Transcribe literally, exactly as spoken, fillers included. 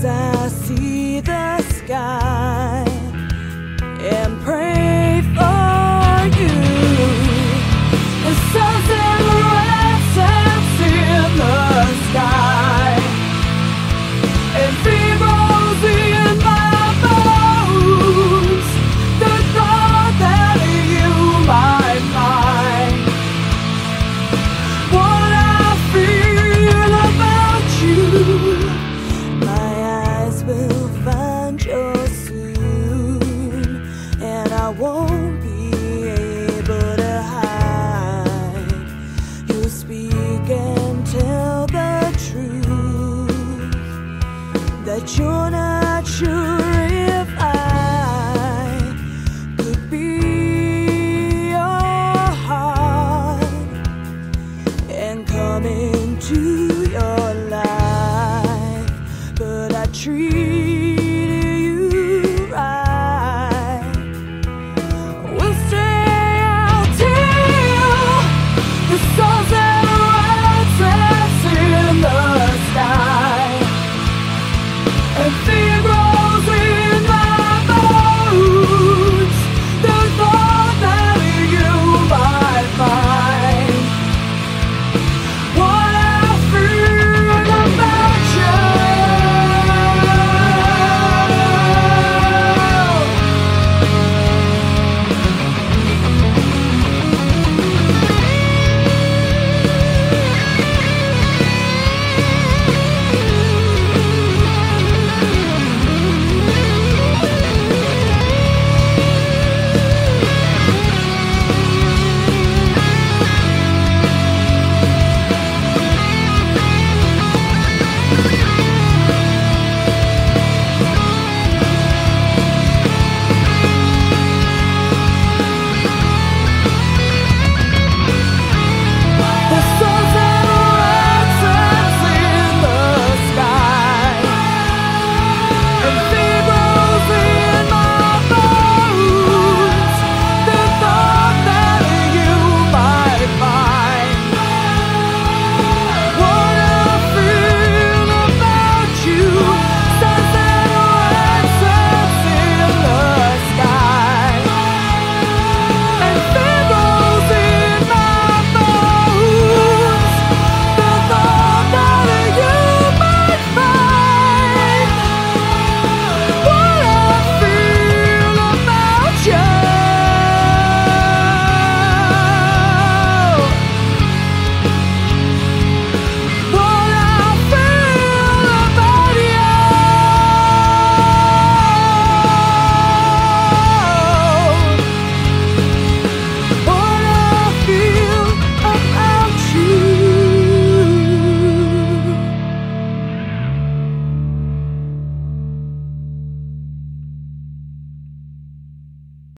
as I see the sky and pray for you. The sun's in the red sands in the sky, and fevers in my bones. The thought that you might find what I feel about you. My eyes will find you soon, and I won't be able to hide. You'll speak and tell the truth, that you're not sure if I could be your heart and come into